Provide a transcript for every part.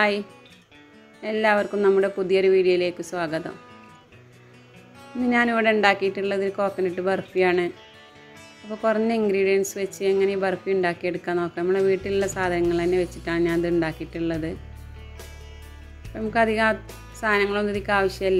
Hi, എല്ലാവർക്കും നമ്മുടെ പുതിയൊരു വീഡിയോയിലേക്ക് സ്വാഗതം. ഇന്ന് ഞാനിവിടെ ഉണ്ടാക്കിയിട്ടുള്ളത് കോക്കനട്ട് ബർഫിയാണ്. അപ്പോൾ കുറഞ്ഞ ഇൻഗ്രീഡിയൻസ് വെച്ച് എങ്ങനെ ഈ ബർഫി ഉണ്ടാക്കിയെടുക്കാൻ നോക്കാം. നമ്മുടെ വീട്ടിലുള്ള സാധനങ്ങൾ തന്നെ വെച്ചിട്ടാണ് ഞാൻ ഇത് ഉണ്ടാക്കിയിട്ടുള്ളത്. നമുക്കധികം സാധനങ്ങളൊന്നും ഇതിലേക്ക് ആവശ്യമില്ല.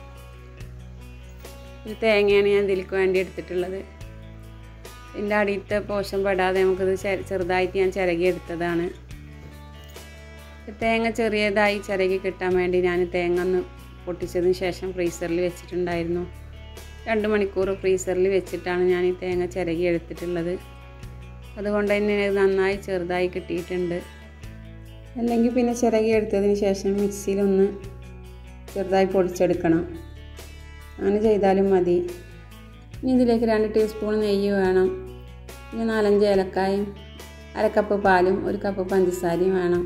ഒരു തേങ്ങയാണ് ഞാൻ ഇതിലേക്ക് വേണ്ടി എടുത്തിട്ടുള്ളത്. ഇതിൻ്റെ അടിയത്തെ പോഷൻ പെടാതെ നമുക്കിത് ചെറുതായിട്ട് ഞാൻ ചിരകി എടുത്തതാണ്. തേങ്ങ ചെറിയതായി ചിരകി കിട്ടാൻ വേണ്ടി ഞാൻ തേങ്ങ ഒന്ന് പൊട്ടിച്ചതിന് ശേഷം ഫ്രീസറിൽ വെച്ചിട്ടുണ്ടായിരുന്നു. 2 മണിക്കൂർ ഫ്രീസറിൽ വെച്ചിട്ടാണ് ഞാൻ ഈ തേങ്ങ ചിരകി എടുത്തിട്ടുള്ളത്. അതുകൊണ്ട് തന്നെ ഇത് നന്നായി ചെറുതായി കിട്ടിയിട്ടുണ്ട്. അല്ലെങ്കിൽ പിന്നെ ചിരകി എടുത്തതിന് ശേഷം മിക്സിയിലൊന്ന് ചെറുതായി പൊടിച്ചെടുക്കണം. അങ്ങനെ ചെയ്താലും മതി. ഇനി ഇതിലേക്ക് 2 ടീസ്പൂൺ നെയ്യ് വേണം. പിന്നെ 4-5 ഏലക്കായും 1/2 കപ്പ് പാലും 1 കപ്പ് പഞ്ചസാരയും വേണം.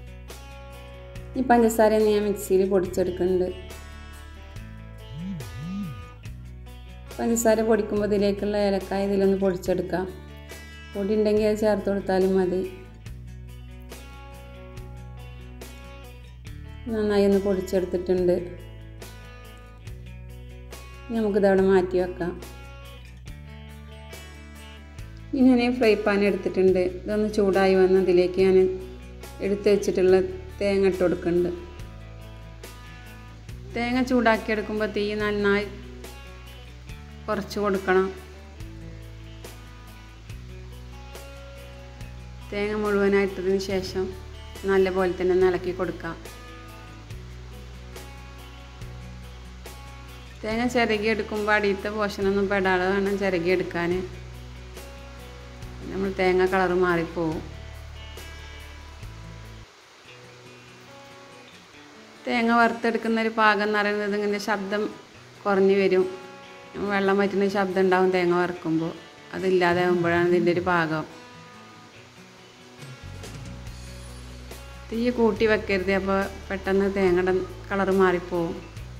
ഈ പഞ്ചസാര ഞാൻ മിക്സിയിൽ പൊടിച്ചെടുക്കുന്നുണ്ട്. പഞ്ചസാര പൊടിക്കുമ്പോൾ ഇതിലേക്കുള്ള ഏലക്കായ ഇതിലൊന്ന് പൊടിച്ചെടുക്കാം. പൊടി ഉണ്ടെങ്കിൽ അത് ചേർത്ത് കൊടുത്താലും മതി. നന്നായി ഒന്ന് പൊടിച്ചെടുത്തിട്ടുണ്ട്. നമുക്കിതവിടെ മാറ്റി വെക്കാം. ഇനി ഞാൻ ഫ്രൈ പാൻ എടുത്തിട്ടുണ്ട്. ഇതൊന്ന് ചൂടായി വന്ന് അതിലേക്ക് ഞാൻ എടുത്ത് വെച്ചിട്ടുള്ള തേങ്ങ ഇട്ട് കൊടുക്കുന്നുണ്ട്. തേങ്ങ ചൂടാക്കിയെടുക്കുമ്പോൾ തീ നന്നായി കുറച്ച് കൊടുക്കണം. തേങ്ങ മുഴുവനായിട്ടതിന് ശേഷം നല്ലപോലെ തന്നെ ഒന്ന് ഇളക്കി കൊടുക്കാം. തേങ്ങ ചിരകിയെടുക്കുമ്പോൾ അടിയത്തെ പോഷനൊന്നും പെടാതെ വേണം ചിരകിയെടുക്കാൻ. നമ്മൾ തേങ്ങ കളറ് മാറിപ്പോവും. തേങ്ങ വറുത്തെടുക്കുന്ന ഒരു പാകം എന്ന് പറയുന്നത് ഇങ്ങനെ ശബ്ദം കുറഞ്ഞു വരും. വെള്ളം വറ്റുന്ന ശബ്ദം ഉണ്ടാവും തേങ്ങ വറുക്കുമ്പോൾ. അതില്ലാതെ ആകുമ്പോഴാണ് ഇതിൻ്റെ ഒരു പാകം. തീ കൂട്ടി വെക്കരുത്, അപ്പോൾ പെട്ടെന്ന് തേങ്ങയുടെ കളറ് മാറിപ്പോവും.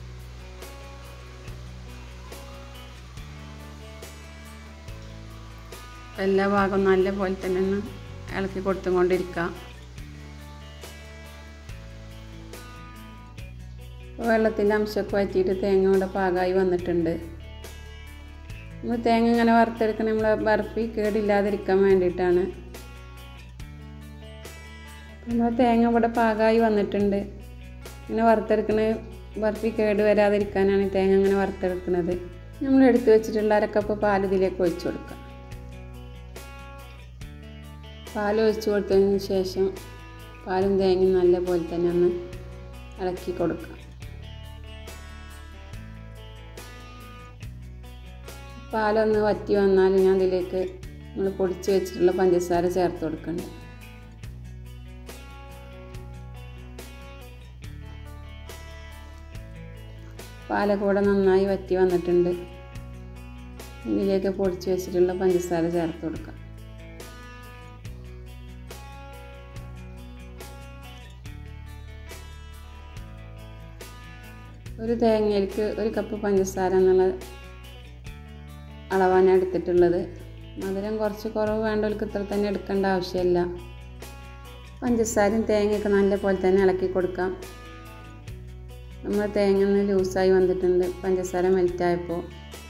എല്ലാ ഭാഗവും നല്ല പോലെ തന്നെ ഒന്ന് ഇളക്കി കൊടുത്തുകൊണ്ടിരിക്കാം. വെള്ളത്തിൻ്റെ അംശമൊക്കെ വറ്റിയിട്ട് തേങ്ങ ഇവിടെ പാകമായി വന്നിട്ടുണ്ട്. നമ്മൾ തേങ്ങ ഇങ്ങനെ വറുത്തെടുക്കണം നമ്മളെ ബർഫി കേടില്ലാതിരിക്കാൻ വേണ്ടിയിട്ടാണ്. നമ്മൾ തേങ്ങ ഇവിടെ പാകമായി വന്നിട്ടുണ്ട്. ഇങ്ങനെ വറുത്തെടുക്കണ ബർഫി കേട് വരാതിരിക്കാനാണ് തേങ്ങ ഇങ്ങനെ വറുത്തെടുക്കുന്നത്. നമ്മൾ എടുത്ത് വെച്ചിട്ടുള്ള 1/2 കപ്പ് പാൽ ഇതിലേക്ക് ഒഴിച്ചു കൊടുക്കാം. പാൽ ഒഴിച്ചു കൊടുത്തതിന് ശേഷം പാലും തേങ്ങയും നല്ല പോലെ തന്നെ ഒന്ന് ഇളക്കി കൊടുക്കാം. പാലൊന്ന് വറ്റി വന്നാൽ ഞാൻ ഇതിലേക്ക് നമ്മൾ പൊടിച്ച് വെച്ചിട്ടുള്ള പഞ്ചസാര ചേർത്ത് കൊടുക്കുന്നുണ്ട്. പാലൊക്കെ കൂടെ നന്നായി വറ്റി വന്നിട്ടുണ്ട്. ഇതിലേക്ക് പൊടിച്ച് വെച്ചിട്ടുള്ള പഞ്ചസാര ചേർത്ത് കൊടുക്കാം. ഒരു തേങ്ങയിലേക്ക് 1 കപ്പ് പഞ്ചസാര എന്നുള്ള അളവാണ് ഞാൻ എടുത്തിട്ടുള്ളത്. മധുരം കുറച്ച് കുറവ് വേണ്ടവർക്ക് ഇത്ര തന്നെ എടുക്കേണ്ട ആവശ്യമില്ല. പഞ്ചസാരയും തേങ്ങയൊക്കെ നല്ല പോലെ തന്നെ ഇളക്കി കൊടുക്കാം. നമ്മൾ തേങ്ങ ഒന്ന് ലൂസായി വന്നിട്ടുണ്ട് പഞ്ചസാര മെൽറ്റായപ്പോൾ.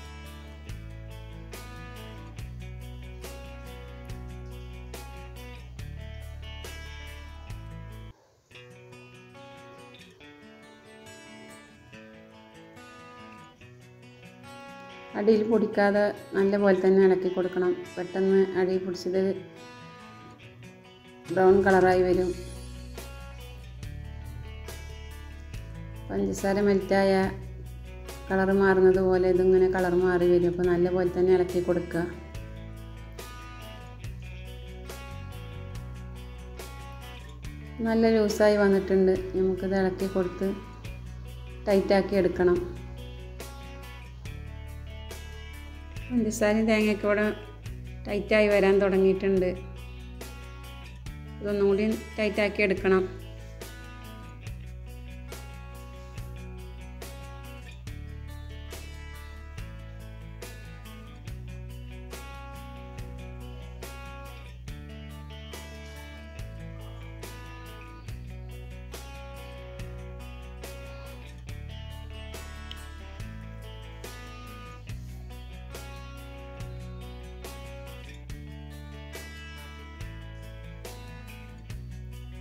അടിയിൽ പൊടിക്കാതെ നല്ല പോലെ തന്നെ ഇളക്കി കൊടുക്കണം. പെട്ടെന്ന് അടിയിൽ പൊടിച്ചത് ബ്രൗൺ കളറായി വരും. പഞ്ചസാര മെൽറ്റായ കളറ് മാറുന്നത് പോലെ ഇതിങ്ങനെ കളർ മാറി വരും. അപ്പോൾ നല്ല പോലെ തന്നെ ഇളക്കി കൊടുക്കുക. നല്ല ലൂസായി വന്നിട്ടുണ്ട്. നമുക്കിത് ഇളക്കി കൊടുത്ത് ടൈറ്റാക്കി എടുക്കണം. പഞ്ചസാരയും തേങ്ങയൊക്കെ ഇവിടെ ടൈറ്റായി വരാൻ തുടങ്ങിയിട്ടുണ്ട്. ഇതൊന്നും കൂടി ടൈറ്റാക്കി എടുക്കണം.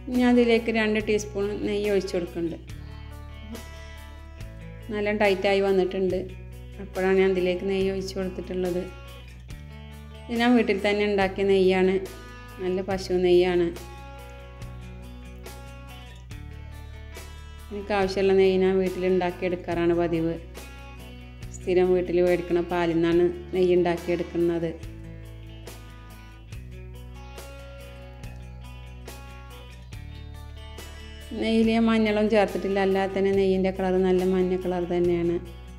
ഇനി അതിലേക്ക് 2 ടീസ്പൂൺ നെയ്യ് ഒഴിച്ചു കൊടുക്കുന്നുണ്ട്. നല്ല ടൈറ്റായി വന്നിട്ടുണ്ട്. അപ്പോഴാണ് ഞാൻ ഇതിലേക്ക് നെയ്യ് ഒഴിച്ചു കൊടുത്തിട്ടുള്ളത്. ഇത് ഞാൻ വീട്ടിൽ തന്നെ ഉണ്ടാക്കിയ നെയ്യാണ്, നല്ല പശു നെയ്യാണ്. എനിക്ക് ആവശ്യമുള്ള നെയ്യ് ഞാൻ വീട്ടിലുണ്ടാക്കിയെടുക്കാറാണ് പതിവ്. സ്ഥിരം വീട്ടിൽ മേടിക്കുന്ന പാലിൽ നിന്നാണ് നെയ്യ് ഉണ്ടാക്കിയെടുക്കുന്നത്. നെയ്യിൽ ഞാൻ മഞ്ഞളും ചേർത്തിട്ടില്ല, അല്ലാതെ തന്നെ നെയ്യിൻ്റെ കളർ നല്ല മഞ്ഞ കളർ തന്നെയാണ്.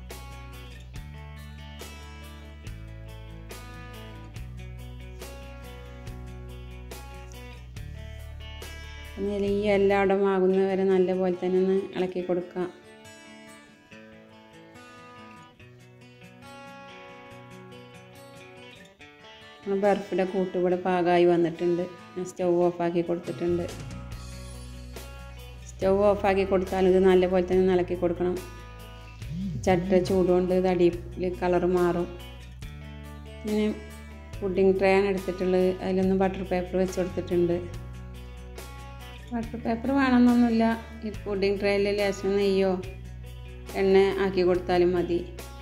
നെയ്യ് എല്ലായിടം ആകുന്ന വരെ നല്ലപോലെ തന്നെ ഒന്ന് ഇളക്കി കൊടുക്കാം. ബർഫിയുടെ കൂട്ട് ഇവിടെ പാകമായി വന്നിട്ടുണ്ട്. ഞാൻ സ്റ്റൗ ഓഫാക്കി കൊടുത്തിട്ടുണ്ട്. സ്റ്റൗ ഓഫാക്കി കൊടുത്താൽ ഇത് നല്ലപോലെ തന്നെ ഇളക്കി കൊടുക്കണം. ചട്ട ചൂടുകൊണ്ട് ഇത് അടിയിൽ കളർ മാറും. ഞാൻ പുഡിംഗ് ട്രേ ആണ് എടുത്തിട്ടുള്ളത്. അതിലൊന്ന് ബട്ടർ പേപ്പർ വെച്ച് കൊടുത്തിട്ടുണ്ട്. ബട്ടർ പേപ്പർ വേണമെന്നൊന്നുമില്ല. ഈ പുഡിംഗ് ട്രേയിൽ ലേശം നെയ്യോ എണ്ണ ആക്കി കൊടുത്താലും മതി.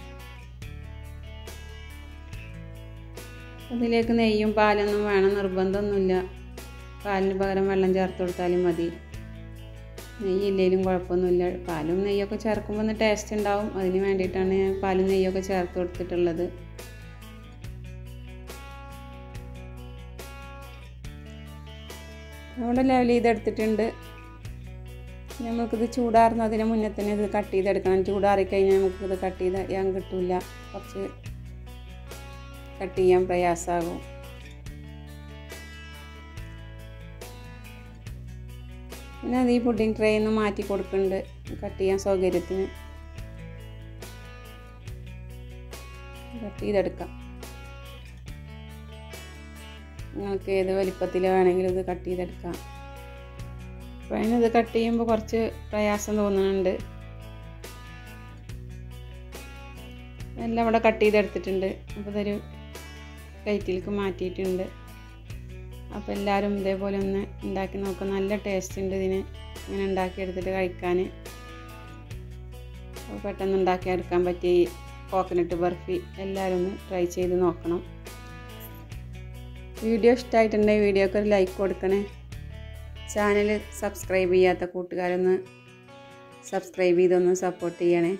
അതിലേക്ക് നെയ്യും പാലൊന്നും വേണം നിർബന്ധമൊന്നുമില്ല. പാലിന് പകരം വെള്ളം ചേർത്ത് കൊടുത്താലും മതി. നെയ്യില്ലെങ്കിലും കുഴപ്പമൊന്നുമില്ല. പാലും നെയ്യൊക്കെ ചേർക്കുമ്പോൾ ഒന്ന് ടേസ്റ്റ് ഉണ്ടാവും. അതിന് വേണ്ടിയിട്ടാണ് ഞാൻ പാലും നെയ്യൊക്കെ ചേർത്ത് കൊടുത്തിട്ടുള്ളത്. അവിടെ ലെവൽ ചെയ്തെടുത്തിട്ടുണ്ട്. നമുക്കിത് ചൂടാറുന്നതിന് മുന്നേ തന്നെ ഇത് കട്ട് ചെയ്തെടുക്കണം. ചൂടാറിക്കഴിഞ്ഞാൽ നമുക്കിത് കട്ട് ചെയ്യാൻ കിട്ടില്ല. കുറച്ച് കട്ട് ചെയ്യാൻ പ്രയാസമാകും. പിന്നെ അത് ഈ പുഡിംഗ് ട്രേ ഒന്ന് മാറ്റി കൊടുക്കുന്നുണ്ട് കട്ട് ചെയ്യാൻ സൗകര്യത്തിന്. കട്ട് ചെയ്തെടുക്കാം. നിങ്ങൾക്ക് ഏത് വലിപ്പത്തിൽ വേണമെങ്കിലും ഇത് കട്ട് ചെയ്തെടുക്കാം. അപ്പോൾ അതിനത് കട്ട് ചെയ്യുമ്പോൾ കുറച്ച് പ്രയാസം തോന്നുന്നുണ്ട്. എല്ലാം ഇവിടെ കട്ട് ചെയ്തെടുത്തിട്ടുണ്ട്. അപ്പോൾ ഇതൊരു പ്ലേറ്റിലേക്ക് മാറ്റിയിട്ടുണ്ട്. അപ്പോൾ എല്ലാവരും ഇതേപോലെ ഒന്ന് ഉണ്ടാക്കി നോക്കുക. നല്ല ടേസ്റ്റ് ഉണ്ട് ഇതിന്. ഇങ്ങനെ ഉണ്ടാക്കിയെടുത്തിട്ട് കഴിക്കാൻ. പെട്ടെന്ന് ഉണ്ടാക്കിയെടുക്കാൻ പറ്റിയ ഈ കോക്കനട്ട് ബർഫി എല്ലാവരും ഒന്ന് ട്രൈ ചെയ്ത് നോക്കണം. വീഡിയോ ഇഷ്ടമായിട്ടുണ്ടെങ്കിൽ വീഡിയോക്ക് ഒരു ലൈക്ക് കൊടുക്കണേ. ചാനൽ സബ്സ്ക്രൈബ് ചെയ്യാത്ത കൂട്ടുകാരൊന്ന് സബ്സ്ക്രൈബ് ചെയ്തൊന്ന് സപ്പോർട്ട് ചെയ്യണേ.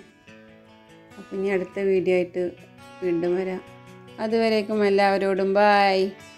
അപ്പോൾ ഇനി അടുത്ത വീഡിയോ ആയിട്ട് വീണ്ടും വരാം. അതുവരേക്കും എല്ലാവരോടും ബൈ.